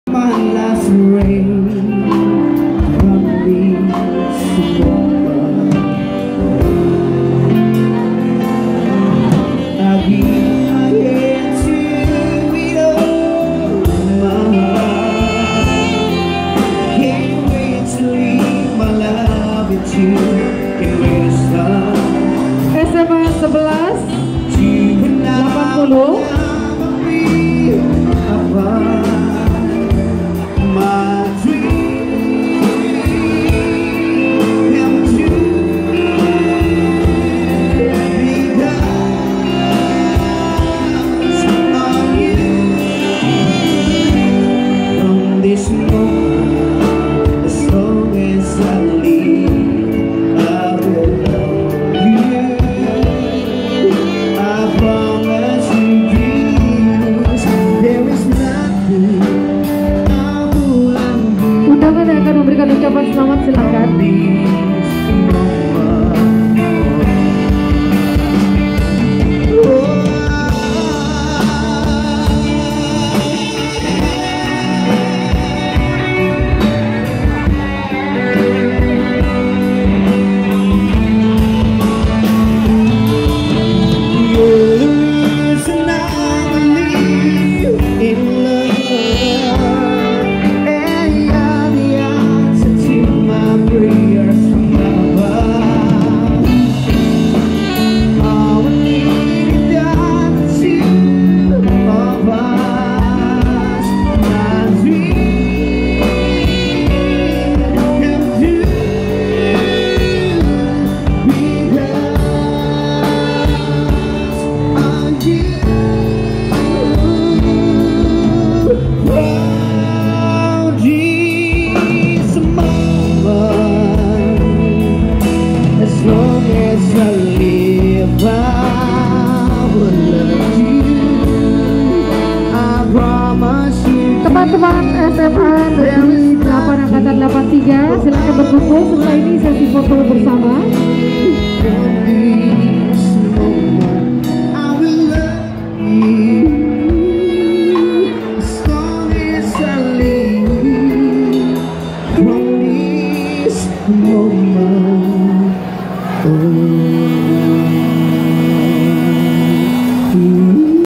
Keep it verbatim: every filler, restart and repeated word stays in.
My last rain from this moment, I give my hand to it all, my heart. Can't wait to leave my love with you. Can't wait to start. S M A sebelas delapan puluh. Undangan yang akan memberikan ucapan selamat silakan. Teman-teman S M A dari delapan angkatan delapan tiga silakan berkumpul. Setelah ini sesi foto bersama. Oh